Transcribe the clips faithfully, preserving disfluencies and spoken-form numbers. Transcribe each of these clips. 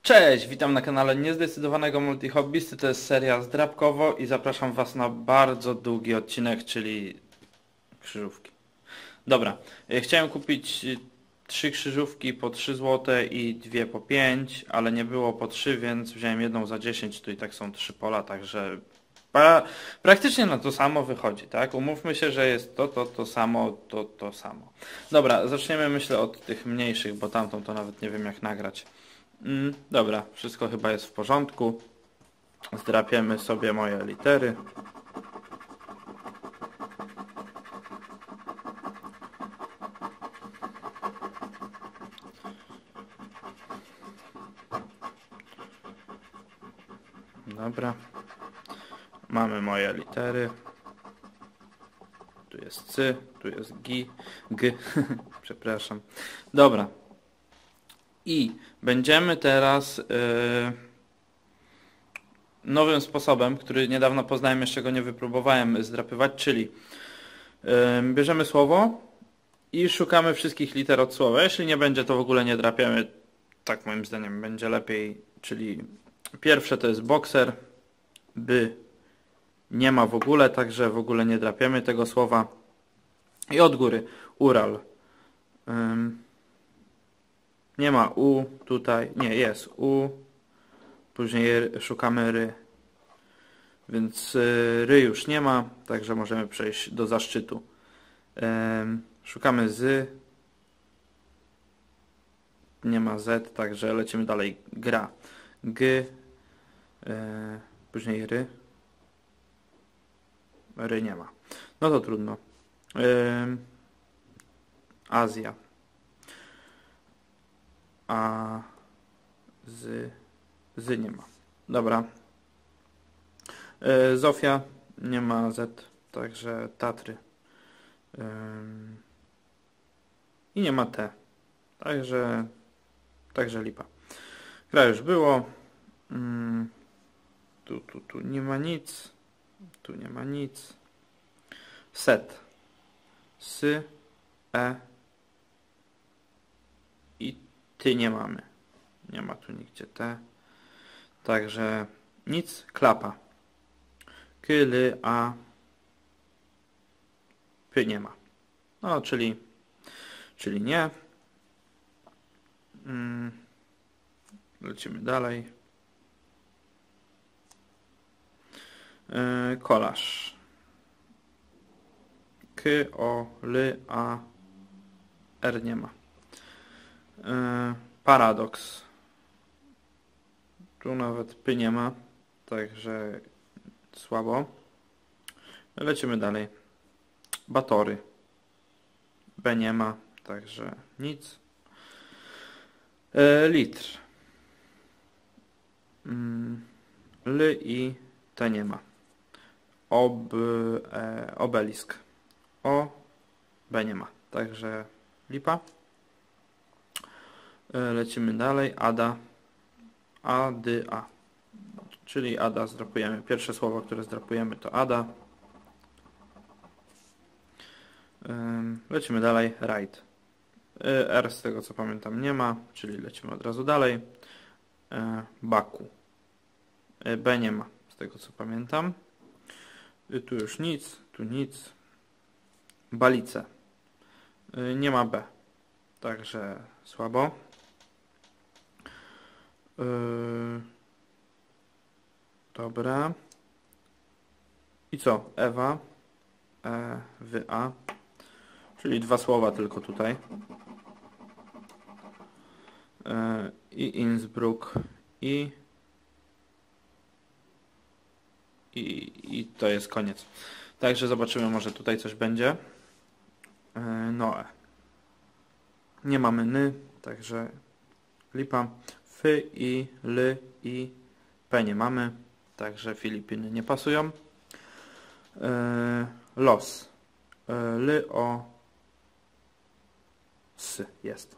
Cześć, witam na kanale Niezdecydowanego Multihobbysty, to jest seria Zdrabkowo i zapraszam Was na bardzo długi odcinek, czyli krzyżówki. Dobra, e, chciałem kupić e, trzy krzyżówki po trzy złote i dwie po pięć, ale nie było po trzy, więc wziąłem jedną za dziesięć, tu i tak są trzy pola, także pra praktycznie na to samo wychodzi, tak? Umówmy się, że jest to, to, to samo, to, to samo. Dobra, zaczniemy myślę od tych mniejszych, bo tamtą to nawet nie wiem jak nagrać. Mm, dobra, wszystko chyba jest w porządku. Zdrapiemy sobie moje litery. Dobra. Mamy moje litery. Tu jest cy, tu jest gi, g. Przepraszam. Dobra. I będziemy teraz yy, nowym sposobem, który niedawno poznałem, jeszcze go nie wypróbowałem, zdrapywać, czyli yy, bierzemy słowo i szukamy wszystkich liter od słowa. Jeśli nie będzie, to w ogóle nie drapiemy. Tak moim zdaniem będzie lepiej, czyli pierwsze to jest bokser, by nie ma w ogóle, także w ogóle nie drapiemy tego słowa. I od góry Ural. Yy, Nie ma U tutaj, nie, jest U, później szukamy ry, więc y, ry już nie ma, także możemy przejść do zaszczytu. Ym, szukamy z, nie ma Z, także lecimy dalej, gra, g, y, później ry, ry nie ma, no to trudno. Ym, Azja. A z, z nie ma. Dobra. E, Zofia nie ma Z, także Tatry. Ym, I nie ma T. Także także lipa. Gra już było. Ym, tu, tu, tu nie ma nic. Tu nie ma nic. Set. Sy, E i ty nie mamy. Nie ma tu nigdzie T. Także nic. Klapa. K, L, A, P nie ma. No, czyli czyli nie. Hmm. Lecimy dalej. Yy, kolaż. K, O, L, A, R nie ma. Yy, paradoks. Tu nawet P nie ma, także słabo. Lecimy dalej. Batory. B nie ma, także nic. Yy, litr. Yy, L i T nie ma. Ob, e, obelisk. O, B nie ma, także lipa. Lecimy dalej. Ada. A, D, A. Czyli Ada zdrapujemy. Pierwsze słowo, które zdrapujemy, to Ada. Lecimy dalej. Right. R z tego co pamiętam nie ma, czyli lecimy od razu dalej. Baku. B nie ma, z tego co pamiętam. Tu już nic, tu nic. Balice. Nie ma B. Także słabo. Yy, dobra. I co? Ewa. E, wy, A. Czyli dwa słowa tylko tutaj. Yy, I Innsbruck. I, i I to jest koniec. Także zobaczymy, może tutaj coś będzie. Yy, Noe. Nie mamy ny, także lipa. F, I, L, I, P nie mamy, także Filipiny nie pasują. Yy, los. Yy, L, O, S jest.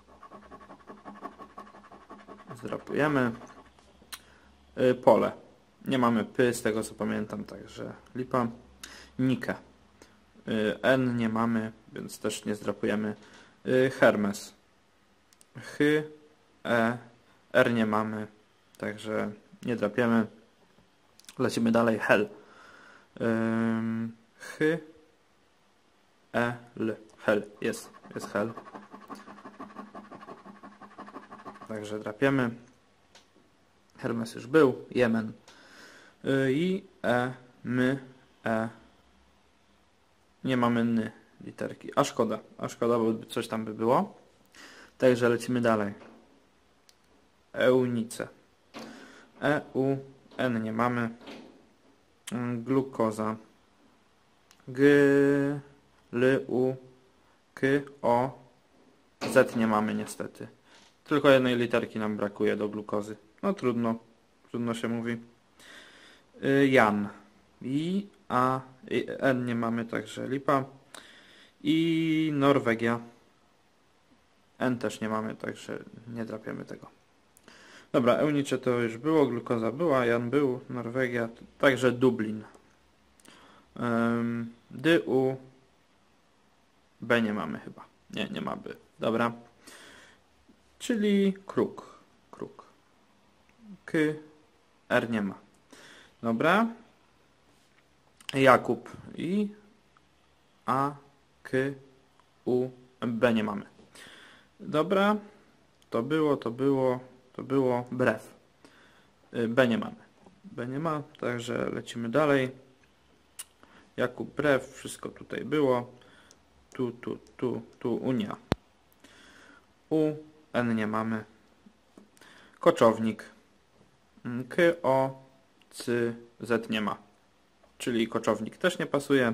Zdrapujemy. Yy, pole. Nie mamy P, z tego co pamiętam, także lipa. Nike. Yy, N nie mamy, więc też nie zdrapujemy. Yy, Hermes. H, E, R nie mamy, Także nie drapiemy. Lecimy dalej. Hel. Ym, H, E, L. Hel. Jest. Jest hel. Także drapiemy. Hermes już był. Jemen. Y, I, E, my, E. Nie mamy ny literki. A szkoda. A szkoda, bo coś tam by było. Także lecimy dalej. Eunice. E, U, N nie mamy. Glukoza. G, L, U, K, O, Z nie mamy niestety. Tylko jednej literki nam brakuje do glukozy. No trudno. Trudno się mówi. Y, Jan. I, A, I, N nie mamy, także lipa. I Norwegia. N też nie mamy, także nie drapiemy tego. Dobra, Eunice to już było, glukoza była, Jan był, Norwegia, także Dublin. Um, D, U, B nie mamy chyba. Nie, nie ma by. Dobra. Czyli kruk. Kruk. K, R nie ma. Dobra. Jakub. I, A, K, U, B nie mamy. Dobra. To było, to było, to było. Brew. B nie mamy. B nie ma, także lecimy dalej. Jakub, brew, wszystko tutaj było. Tu, tu, tu, tu, Unia. U, N nie mamy. Koczownik. K, O, C, Z nie ma. Czyli koczownik też nie pasuje.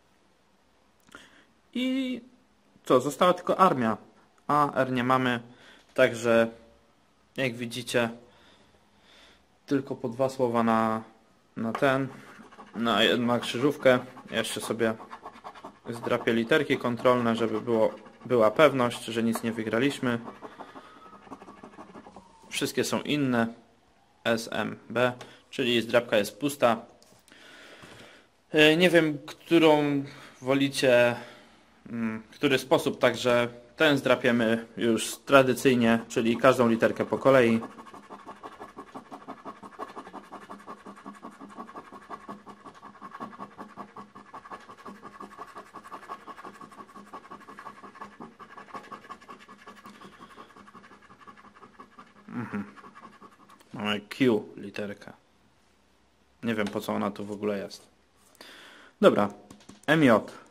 I co? Została tylko armia. A, R nie mamy. Także jak widzicie tylko po dwa słowa na, na ten. Na, na krzyżówkę. Jeszcze sobie zdrapię literki kontrolne, żeby było, była pewność, że nic nie wygraliśmy. Wszystkie są inne. S, M, B, czyli zdrapka jest pusta. Nie wiem, którą wolicie, który sposób, także ten zdrapiemy już tradycyjnie, czyli każdą literkę po kolei. Mhm. Mamy Q literkę. Nie wiem, po co ona tu w ogóle jest. Dobra. M J.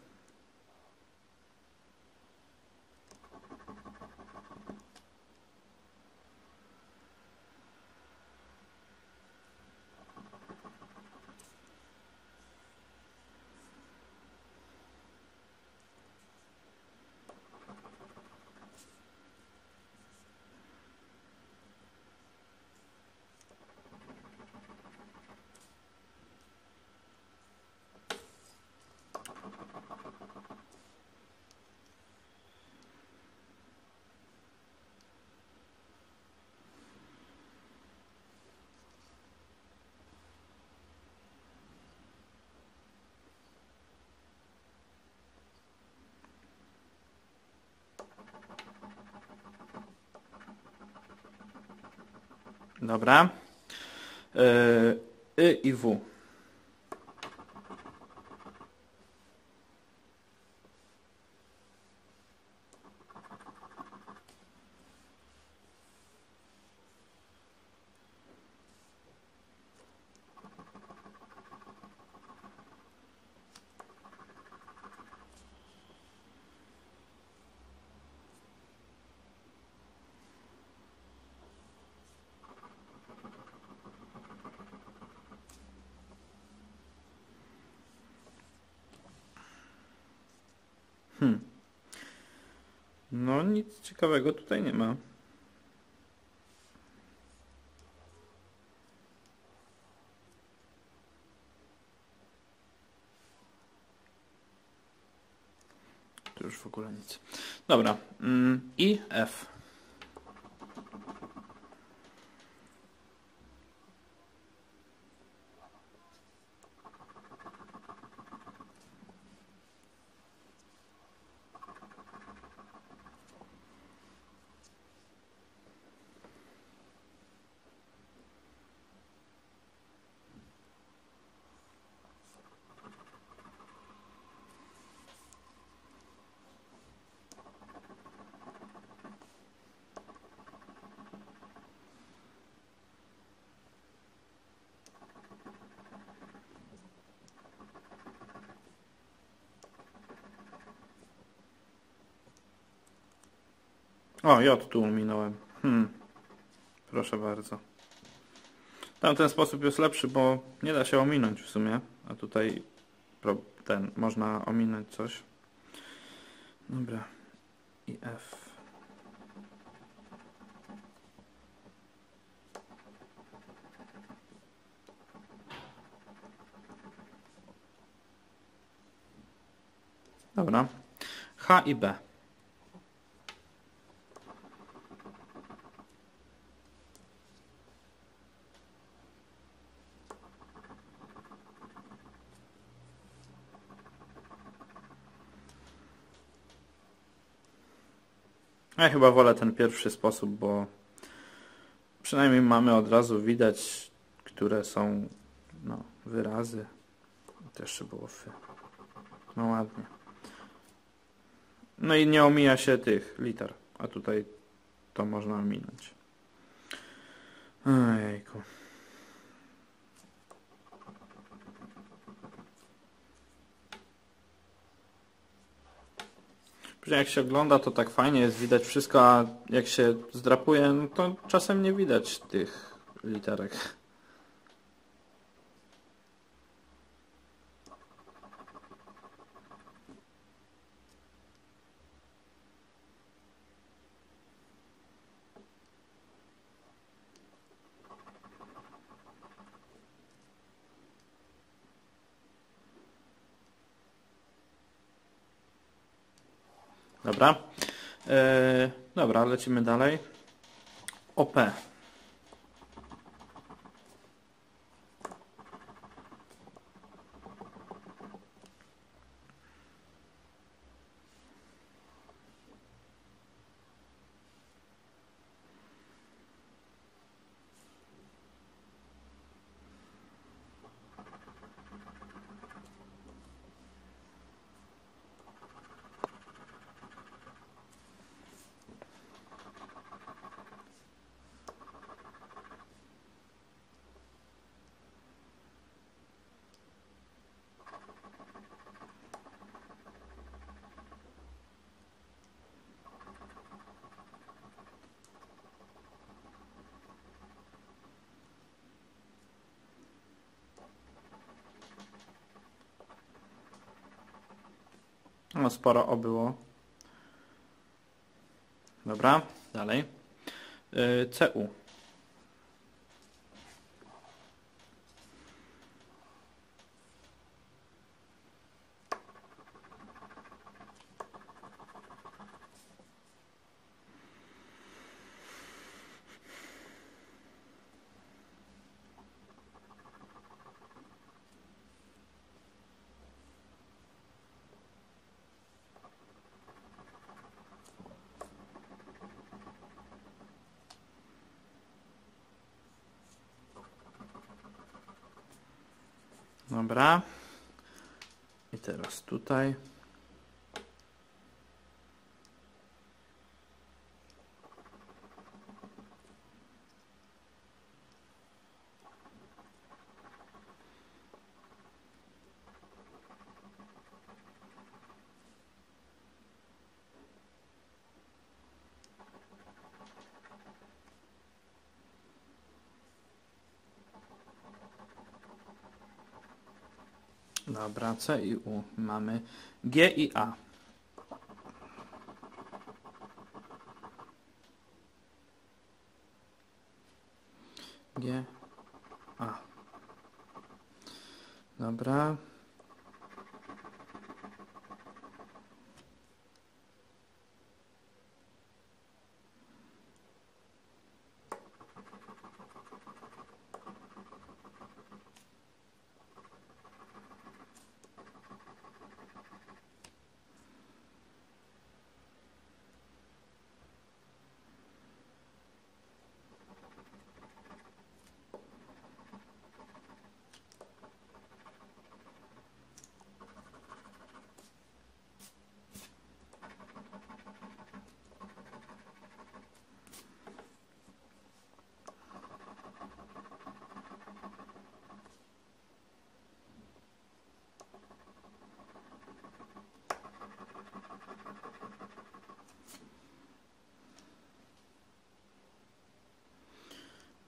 Dobra. Y i W. Hmm. No nic ciekawego tutaj nie ma. Tu już w ogóle nic. Dobra. I F. O, J tu minąłem. Hmm, proszę bardzo. Tam ten sposób jest lepszy, bo nie da się ominąć w sumie, a tutaj ten, można ominąć coś. Dobra. I F. Dobra. H i B. Ja chyba wolę ten pierwszy sposób, bo przynajmniej mamy od razu widać, które są no, wyrazy. To jeszcze było fy. No ładnie. No i nie omija się tych liter, a tutaj to można ominąć. Ojejku. Później jak się ogląda, to tak fajnie jest, widać wszystko, a jak się zdrapuje, no to czasem nie widać tych literek. Dobra. Yy, dobra, lecimy dalej. O P. No sporo O było. Dobra, dalej. Yy, C U. Dobra. I teraz tutaj. Dobra, C i U. Mamy G i A. G, A. Dobra.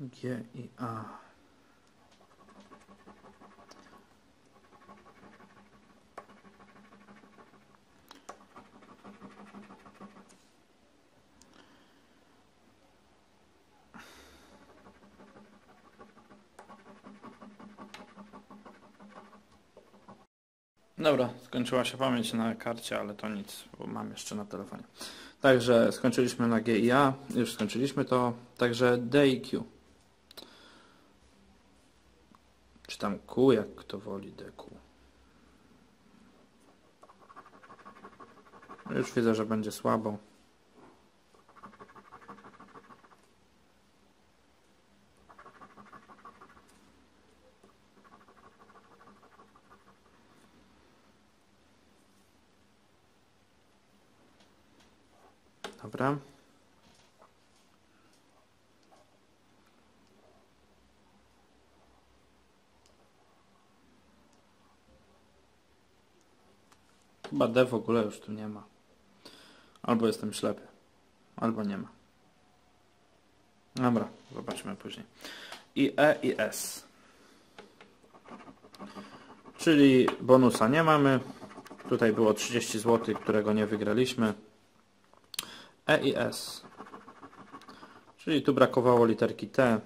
G i A. Dobra, skończyła się pamięć na karcie, ale to nic, bo mam jeszcze na telefonie. Także skończyliśmy na G i A, już skończyliśmy to, także D i Q. Czy tam Q, jak kto woli, D Q. Już widzę, że będzie słabo. Dobra. Chyba D w ogóle już tu nie ma. Albo jestem ślepy, albo nie ma. Dobra, zobaczymy później. I E i S. Czyli bonusa nie mamy. Tutaj było trzydzieści złotych, którego nie wygraliśmy. E i S. Czyli tu brakowało literki T.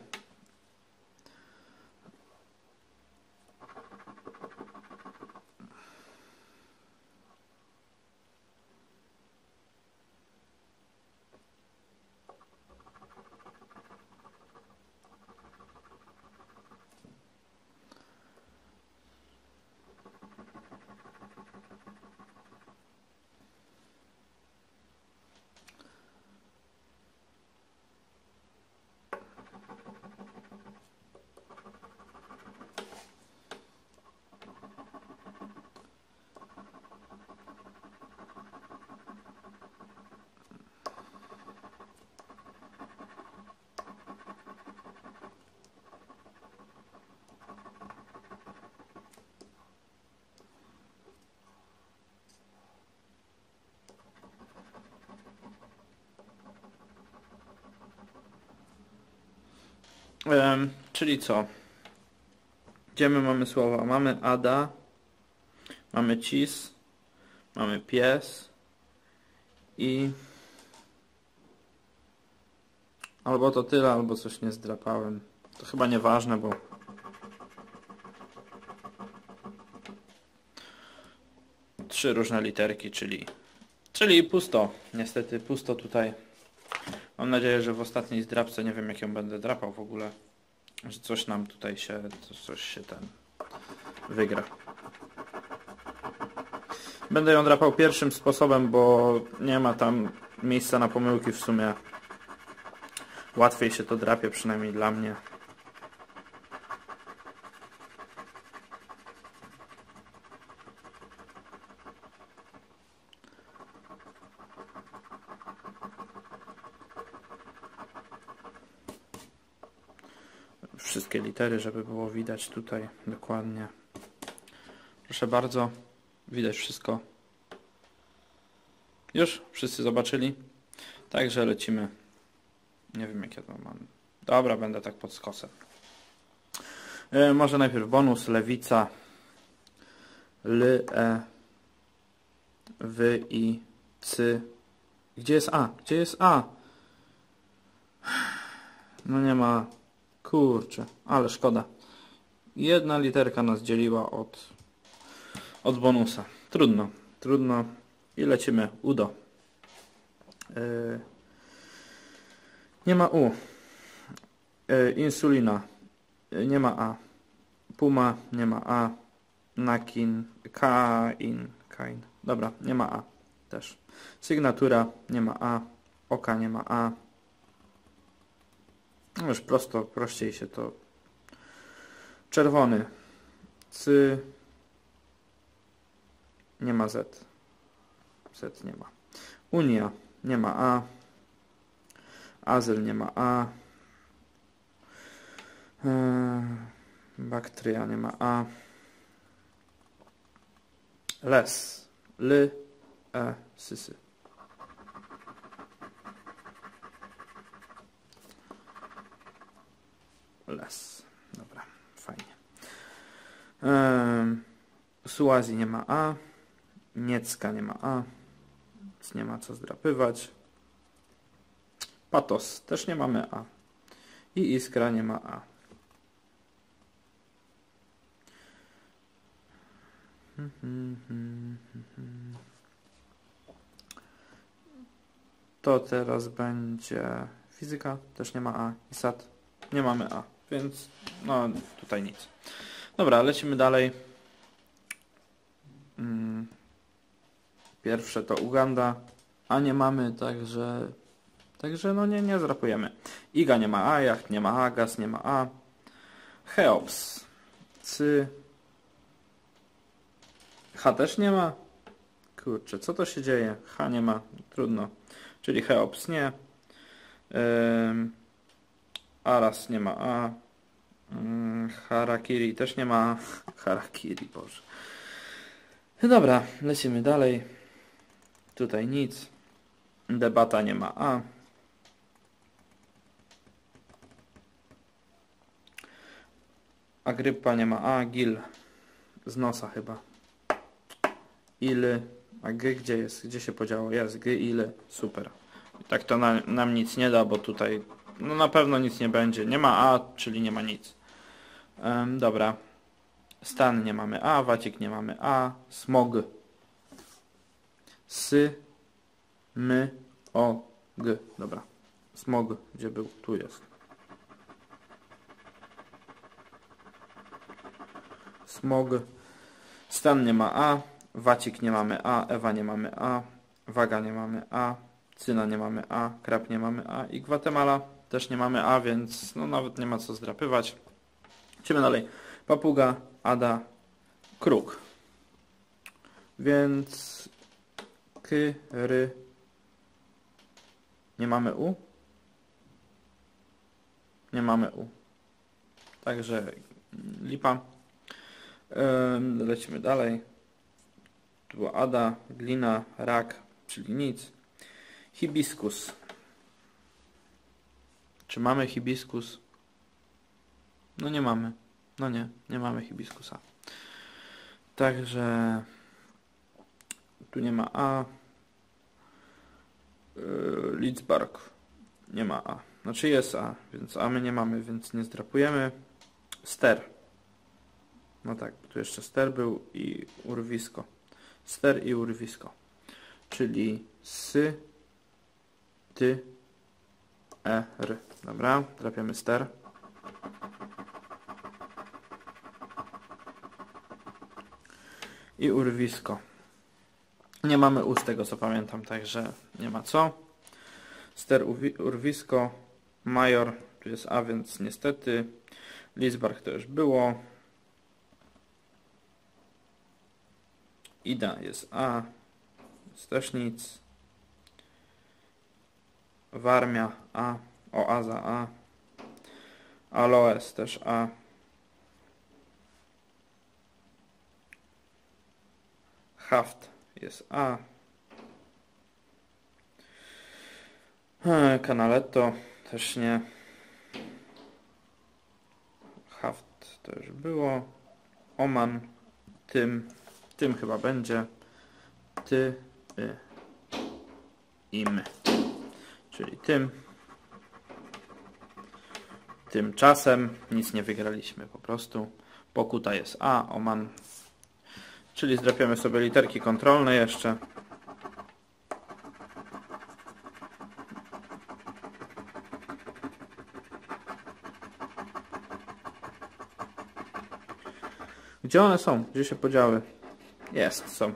Um, czyli co? Gdzie my mamy słowa? Mamy Ada, mamy cis, mamy pies i albo to tyle, albo coś nie zdrapałem. To chyba nieważne, bo trzy różne literki, czyli czyli pusto. Niestety pusto tutaj. Mam nadzieję, że w ostatniej zdrapce, nie wiem jak ją będę drapał w ogóle, że coś nam tutaj się, coś się ten wygra. Będę ją drapał pierwszym sposobem, bo nie ma tam miejsca na pomyłki w sumie. Łatwiej się to drapie, przynajmniej dla mnie. Wszystkie litery, żeby było widać tutaj dokładnie. Proszę bardzo, widać wszystko. Już? Wszyscy zobaczyli? Także lecimy. Nie wiem jak ja to mam. Dobra, będę tak pod skosem. Yy, może najpierw bonus, lewica. L, E, W, I, C. Gdzie jest A? Gdzie jest A? No nie ma. Kurczę, ale szkoda. Jedna literka nas dzieliła od, od bonusa. Trudno, trudno. I lecimy. Udo. Yy, nie ma U. Yy, insulina. Yy, nie ma A. Puma. Nie ma A. Nakin. Kain. Kain. Dobra, nie ma A. Też. Sygnatura. Nie ma A. Oka. Nie ma A. No już prosto, prościej się to. Czerwony. Cy. Nie ma Z. Z nie ma. Unia. Nie ma A. Azyl nie ma A. Eee, Baktria nie ma A. Les. L. E. Sysy. Ehm, Suazji nie ma A. Niecka nie ma A. Więc nie ma co zdrapywać. Patos też nie mamy A. I Iskra nie ma A. To teraz będzie fizyka, też nie ma A. I sat, nie mamy A. Więc no tutaj nic. Dobra, lecimy dalej. Pierwsze to Uganda, A nie mamy, także także no nie, nie zrapujemy. Iga nie ma A, Jacht nie ma A, Gaz nie ma A. Cheops, Cy, H też nie ma. Kurczę, co to się dzieje? H nie ma, trudno. Czyli Cheops nie. Ym, Aras nie ma A. Ym, Harakiri też nie ma A. Harakiri, Boże. Dobra, lecimy dalej. Tutaj nic. Debata nie ma A. Agrypa nie ma A. Gil z nosa chyba. Ile. A G gdzie jest? Gdzie się podziało? Jest G, ile. Super. I tak to na, nam nic nie da, bo tutaj no na pewno nic nie będzie. Nie ma A, czyli nie ma nic. Um, dobra. Stan nie mamy A. Wacik nie mamy A. Smog. Sy. My. O. G. Dobra. Smog. Gdzie był? Tu jest. Smog. Stan nie ma A. Wacik nie mamy A. Ewa nie mamy A. Waga nie mamy A. Cyna nie mamy A. Krab nie mamy A. I Gwatemala też nie mamy A, więc no nawet nie ma co zdrapywać. Idziemy dalej. Papuga, Ada, Kruk. Więc K, R. Nie mamy U? Nie mamy U. Także lipa. Yy, lecimy dalej. Tu była Ada, glina, rak, czyli nic. Hibiskus. Czy mamy hibiskus? No nie mamy. No nie, nie mamy hibiskusa. Także tu nie ma A. Yy, Lidzbark. Nie ma A. Znaczy jest A, więc A my nie mamy, więc nie zdrapujemy. Ster. No tak, tu jeszcze ster był i urwisko. Ster i urwisko. Czyli sy, ty, e, r. Dobra, drapiemy ster. I urwisko. Nie mamy U z tego co pamiętam, także nie ma co. Ster, urwisko, major, tu jest A, więc niestety. Lidzbark to już było. Ida jest A, jest też nic. Warmia A, Oaza A. Aloes też A. Haft jest A. Canaletto też nie. Haft to już było. Oman, tym, tym chyba będzie. Ty, y, im. Czyli tym. Tymczasem nic nie wygraliśmy po prostu. Pokuta jest A, Oman. Czyli zdrapiamy sobie literki kontrolne jeszcze. Gdzie one są? Gdzie się podziały? Jest, są.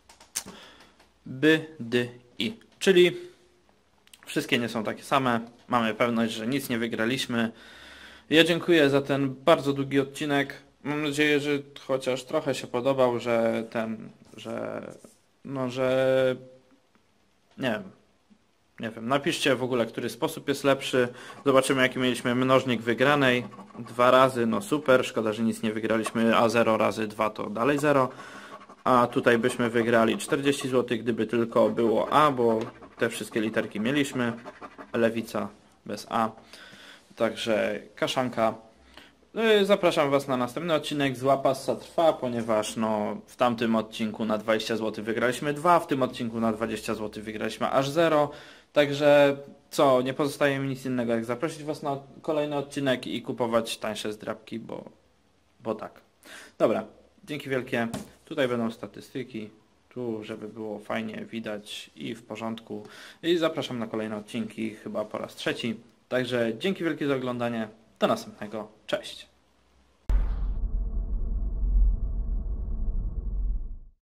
By, dy, i. Czyli wszystkie nie są takie same. Mamy pewność, że nic nie wygraliśmy. Ja dziękuję za ten bardzo długi odcinek. Mam nadzieję, że chociaż trochę się podobał, że ten, że no, że nie wiem, nie wiem, napiszcie w ogóle, który sposób jest lepszy. Zobaczymy, jaki mieliśmy mnożnik wygranej. Dwa razy, no super, szkoda, że nic nie wygraliśmy, a zero razy dwa to dalej zero. A tutaj byśmy wygrali czterdzieści złotych, gdyby tylko było A, bo te wszystkie literki mieliśmy. Lewica bez A. Także kaszanka. Y, Zapraszam Was na następny odcinek z Łapassa trwa, ponieważ no, w tamtym odcinku na dwadzieścia złotych wygraliśmy dwa, w tym odcinku na dwadzieścia złotych wygraliśmy aż zero. Także co, nie pozostaje mi nic innego jak zaprosić Was na kolejny odcinek i kupować tańsze zdrabki, bo, bo tak. Dobra, dzięki wielkie. Tutaj będą statystyki, tu żeby było fajnie widać i w porządku. I zapraszam na kolejne odcinki, chyba po raz trzeci. Także dzięki wielkie za oglądanie. Do następnego. Cześć.